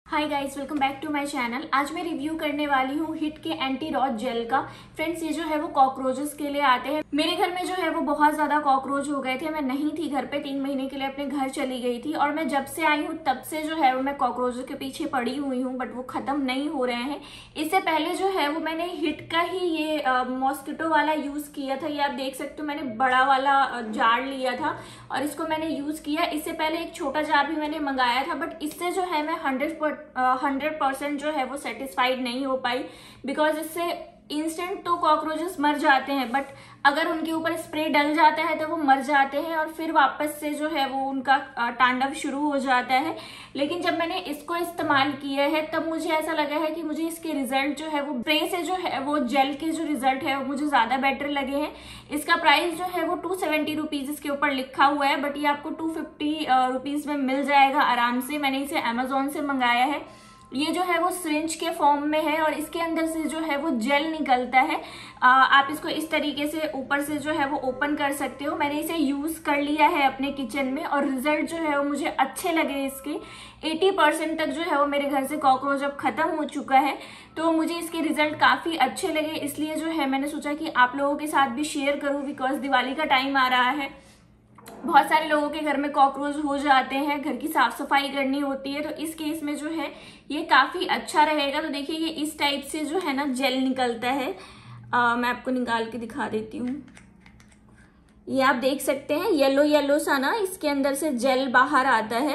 Hi guys, welcome back to my channel. आज मैं review करने वाली हूँ हिट के एंटी रॉच जेल का। फ्रेंड्स, ये जो है वो कॉकरोचेस के लिए आते हैं। मेरे घर में जो है वो बहुत ज्यादा कॉकरोच हो गए थे। मैं नहीं थी घर पे, 3 महीने के लिए अपने घर चली गई थी और मैं जब से आई हूँ तब से जो है वो मैं कॉकरोचेस के पीछे पड़ी हुई हूँ, बट वो खत्म नहीं हो रहे हैं। इससे पहले जो है वो मैंने हिट का ही ये मॉस्किटो वाला यूज किया था। ये आप देख सकते हो, मैंने बड़ा वाला जार लिया था और इसको मैंने यूज किया। इससे पहले एक छोटा जार भी मैंने मंगाया था, बट इससे जो है मैं 100% जो है वो सेटिस्फाइड नहीं हो पाई, बिकॉज इससे इंस्टेंट तो कॉकरोचेस मर जाते हैं, बट अगर उनके ऊपर स्प्रे डल जाता है तो वो मर जाते हैं और फिर वापस से जो है वो उनका तांडव शुरू हो जाता है। लेकिन जब मैंने इसको इस्तेमाल किया है तब मुझे ऐसा लगा है कि मुझे इसके रिजल्ट जो है वो स्प्रे से जो है वो जेल के जो रिजल्ट है वो मुझे ज्यादा बेटर लगे हैं। इसका प्राइस जो है वो 270 रुपीज इसके ऊपर लिखा हुआ है, बट ये आपको 250 रुपीज में मिल जाएगा आराम से। मैंने इसे अमेजोन से मंगाया है। ये जो है वो सिरिंज के फॉर्म में है और इसके अंदर से जो है वो जेल निकलता है। आप इसको इस तरीके से ऊपर से जो है वो ओपन कर सकते हो। मैंने इसे यूज कर लिया है अपने किचन में और रिजल्ट जो है वो मुझे अच्छे लगे इसके। 80% तक जो है वो मेरे घर से कॉकरोच अब खत्म हो चुका है, तो मुझे इसके रिजल्ट काफी अच्छे लगे। इसलिए जो है मैंने सोचा कि आप लोगों के साथ भी शेयर करूं, बिकॉज दिवाली का टाइम आ रहा है। बहुत सारे लोगों के घर में कॉकरोच हो जाते हैं, घर की साफ सफाई करनी होती है, तो इस केस में जो है ये काफी अच्छा रहेगा। तो देखिए, ये इस टाइप से जो है ना जेल निकलता है। मैं आपको निकाल के दिखा देती हूँ। ये आप देख सकते हैं, येलो येलो सा ना इसके अंदर से जेल बाहर आता है।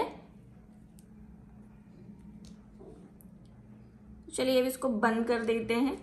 चलिए अब इसको बंद कर देते हैं।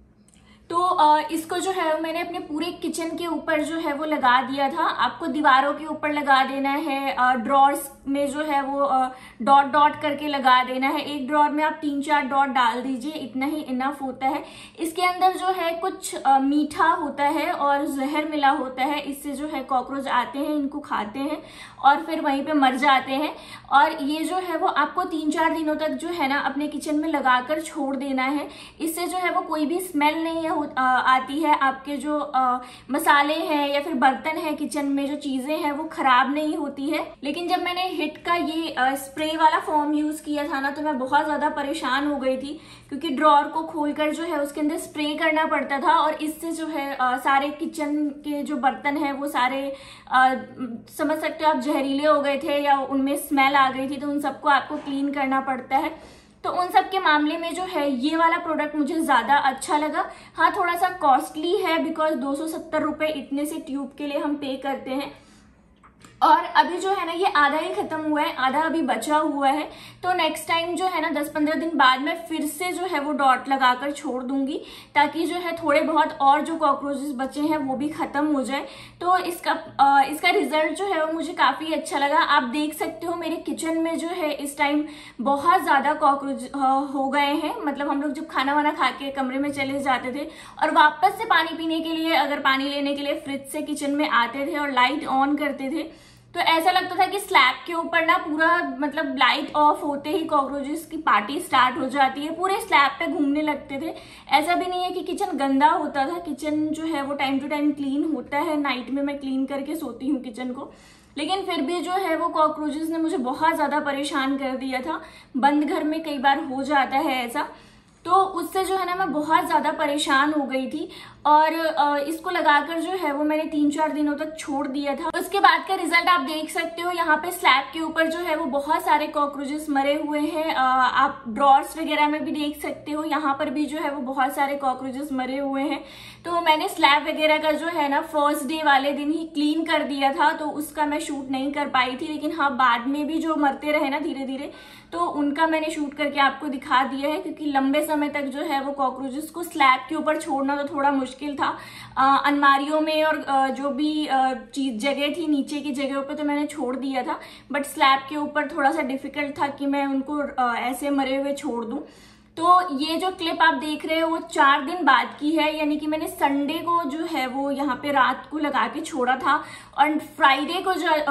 तो इसको जो है मैंने अपने पूरे किचन के ऊपर जो है वो लगा दिया था। आपको दीवारों के ऊपर लगा देना है, ड्रॉर्स में जो है वो डॉट डॉट करके लगा देना है। एक ड्रॉर में आप 3-4 डॉट डाल दीजिए, इतना ही इनफ होता है। इसके अंदर जो है कुछ मीठा होता है और जहर मिला होता है। इससे जो है कॉकरोच आते हैं, इनको खाते हैं और फिर वहीं पे मर जाते हैं। और ये जो है वो आपको 3-4 दिनों तक जो है ना अपने किचन में लगाकर छोड़ देना है। इससे जो है वो कोई भी स्मेल नहीं आती है। आपके जो मसाले हैं या फिर बर्तन है किचन में, जो चीजें हैं वो खराब नहीं होती है। लेकिन जब मैंने हिट का ये स्प्रे वाला फॉर्म यूज किया था ना, तो मैं बहुत ज्यादा परेशान हो गई थी, क्योंकि ड्रॉर को खोलकर जो है उसके अंदर स्प्रे करना पड़ता था और इससे जो है सारे किचन के जो बर्तन है वो सारे समझ सकते हो आप जहरीले हो गए थे या उनमें स्मेल आ गई थी, तो उन सबको आपको क्लीन करना पड़ता है। तो उन सब के मामले में जो है ये वाला प्रोडक्ट मुझे ज्यादा अच्छा लगा। हाँ, थोड़ा सा कॉस्टली है, बिकॉज 270 रुपए इतने से ट्यूब के लिए हम पे करते हैं। और अभी जो है ना ये आधा ही खत्म हुआ है, आधा अभी बचा हुआ है। तो नेक्स्ट टाइम जो है ना 10-15 दिन बाद में फिर से जो है वो डॉट लगाकर छोड़ दूंगी, ताकि जो है थोड़े बहुत और जो कॉकरोचेस बचे हैं वो भी खत्म हो जाए। तो इसका रिजल्ट जो है वो मुझे काफी अच्छा लगा। आप देख सकते हो मेरे किचन में जो है इस टाइम बहुत ज्यादा कॉकरोच हो गए हैं। मतलब हम लोग जब खाना वाना खा के कमरे में चले जाते थे और वापस से पानी पीने के लिए, अगर पानी लेने के लिए फ्रिज से किचन में आते थे और लाइट ऑन करते थे, तो ऐसा लगता था कि स्लैब के ऊपर ना पूरा मतलब लाइट ऑफ होते ही कॉकरोचेस की पार्टी स्टार्ट हो जाती है, पूरे स्लैब पे घूमने लगते थे। ऐसा भी नहीं है कि किचन गंदा होता था, किचन जो है वो टाइम टू टाइम क्लीन होता है। नाइट में मैं क्लीन करके सोती हूँ किचन को, लेकिन फिर भी जो है वो कॉकरोचेस ने मुझे बहुत ज्यादा परेशान कर दिया था। बंद घर में कई बार हो जाता है ऐसा, तो उससे जो है ना मैं बहुत ज्यादा परेशान हो गई थी और इसको लगाकर जो है वो मैंने 3-4 दिनों तक छोड़ दिया था। उसके बाद का रिजल्ट आप देख सकते हो। यहाँ पे स्लैब के ऊपर जो है वो बहुत सारे कॉकरोचेस मरे हुए हैं। आप ड्रॉर्स वगैरह में भी देख सकते हो, यहाँ पर भी जो है वो बहुत सारे कॉकरोचेस मरे हुए हैं। तो मैंने स्लैब वगैरह का जो है ना फर्स्ट डे वाले दिन ही क्लीन कर दिया था, तो उसका मैं शूट नहीं कर पाई थी। लेकिन हाँ, बाद में भी जो मरते रहे ना धीरे धीरे, तो उनका मैंने शूट करके आपको दिखा दिया है, क्योंकि लंबे समय तक जो है वो कॉकरोचेस को स्लैब के ऊपर छोड़ना तो थोड़ा मुश्किल था। अलमारियों में और जो भी चीज जगह थी नीचे की जगहों पे तो मैंने छोड़ दिया था, बट स्लैब के ऊपर थोड़ा सा डिफिकल्ट था कि मैं उनको ऐसे मरे हुए छोड़ दूं। तो ये जो क्लिप आप देख रहे हो वो 4 दिन बाद की है, यानी कि मैंने संडे को जो है वो यहाँ पे रात को लगा के छोड़ा था और फ्राइडे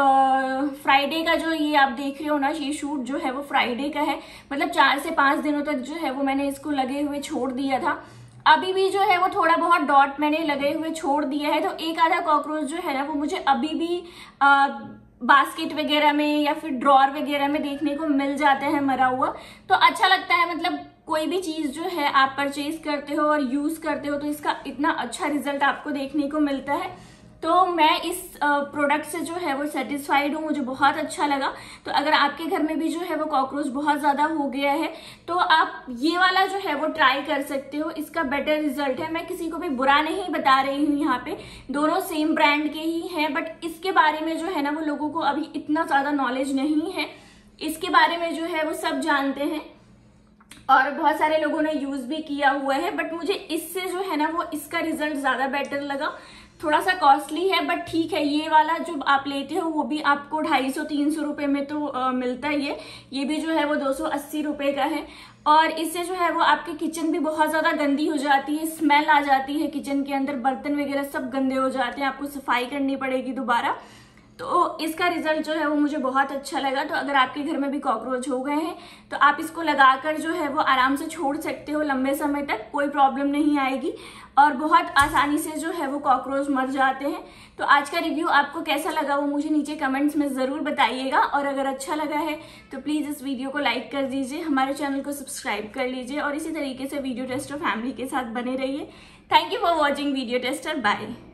का जो ये आप देख रहे हो ना, ये शूट जो है वो फ्राइडे का है। मतलब 4 से 5 दिनों तक जो है वो मैंने इसको लगे हुए छोड़ दिया था। अभी भी जो है वो थोड़ा बहुत डॉट मैंने लगे हुए छोड़ दिया है, तो एक आधा कॉकरोच जो है ना वो मुझे अभी भी बास्केट वगैरह में या फिर ड्रॉर वगैरह में देखने को मिल जाते हैं मरा हुआ, तो अच्छा लगता है। मतलब कोई भी चीज जो है आप परचेज करते हो और यूज करते हो तो इसका इतना अच्छा रिजल्ट आपको देखने को मिलता है। तो मैं इस प्रोडक्ट से जो है वो सेटिस्फाइड हूँ, मुझे बहुत अच्छा लगा। तो अगर आपके घर में भी जो है वो कॉकरोच बहुत ज्यादा हो गया है तो आप ये वाला जो है वो ट्राई कर सकते हो, इसका बेटर रिजल्ट है। मैं किसी को भी बुरा नहीं बता रही हूँ, यहाँ पे दोनों सेम ब्रांड के ही हैं, बट इसके बारे में जो है ना वो लोगों को अभी इतना ज्यादा नॉलेज नहीं है। इसके बारे में जो है वो सब जानते हैं और बहुत सारे लोगों ने यूज भी किया हुआ है, बट मुझे इससे जो है ना वो इसका रिजल्ट ज्यादा बेटर लगा। थोड़ा सा कॉस्टली है बट ठीक है, ये वाला जो आप लेते हो वो भी आपको 250-300 रुपए में तो मिलता ही है। ये भी जो है वो 280 रुपए का है। और इससे जो है वो आपकी किचन भी बहुत ज्यादा गंदी हो जाती है, स्मेल आ जाती है किचन के अंदर, बर्तन वगैरह सब गंदे हो जाते हैं, आपको सफाई करनी पड़ेगी दोबारा। तो इसका रिजल्ट जो है वो मुझे बहुत अच्छा लगा। तो अगर आपके घर में भी कॉकरोच हो गए हैं तो आप इसको लगाकर जो है वो आराम से छोड़ सकते हो लंबे समय तक, कोई प्रॉब्लम नहीं आएगी और बहुत आसानी से जो है वो कॉकरोच मर जाते हैं। तो आज का रिव्यू आपको कैसा लगा वो मुझे नीचे कमेंट्स में जरूर बताइएगा, और अगर अच्छा लगा है तो प्लीज इस वीडियो को लाइक कर दीजिए, हमारे चैनल को सब्सक्राइब कर लीजिए और इसी तरीके से वीडियो टेस्टर फैमिली के साथ बने रहिए। Thank you for watching video tester, bye.